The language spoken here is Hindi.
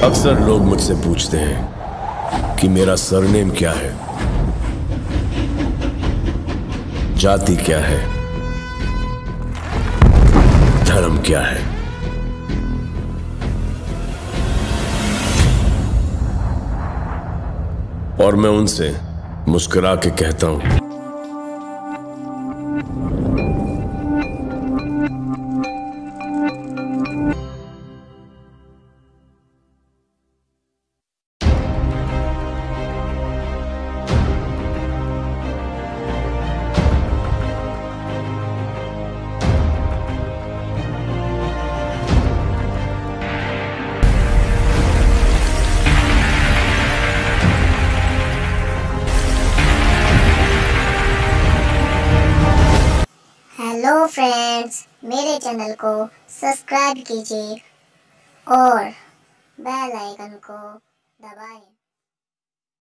अक्सर लोग मुझसे पूछते हैं कि मेरा सरनेम क्या है, जाति क्या है, धर्म क्या है। और मैं उनसे मुस्कुरा के कहता हूं, हेलो फ्रेंड्स, मेरे चैनल को सब्सक्राइब कीजिए और बेल आइकन को दबाएं।